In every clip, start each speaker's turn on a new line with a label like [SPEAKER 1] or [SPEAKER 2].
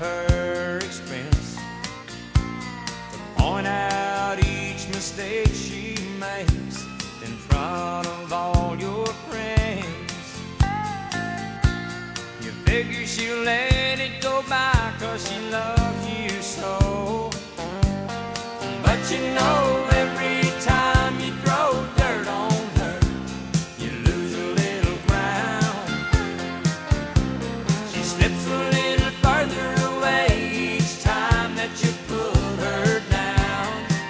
[SPEAKER 1] her expense, to point out each mistake she makes in front of all your friends. You figure she'll let it go by 'cause she loves you so, but you know every time you throw dirt on her, you lose a little ground. She slips a little further away each time that you put her down.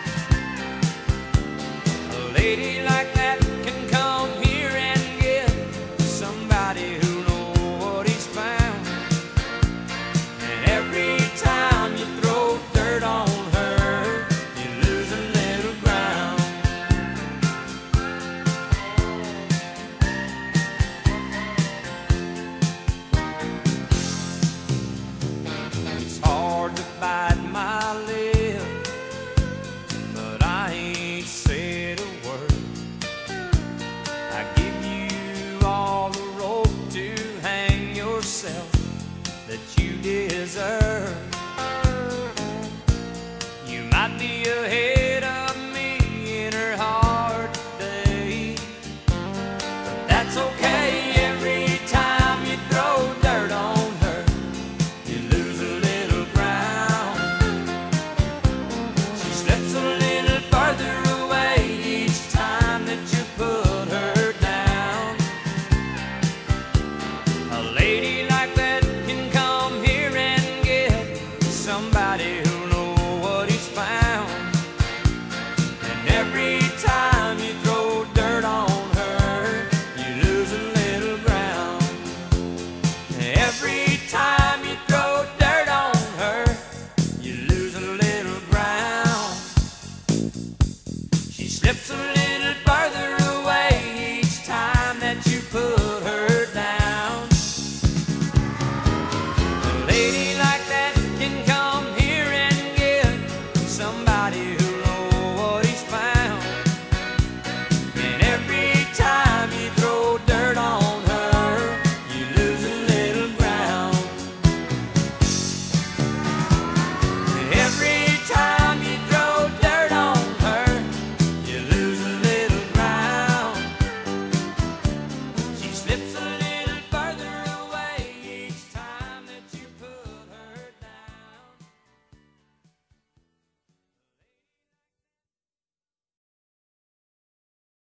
[SPEAKER 1] A lady like that can come here and get somebody who knows what he's found. And every time you throw dirt on her, you lose a little ground. It's hard to bite my lip, but I ain't said a word. I give you all the rope to hang yourself that you deserve.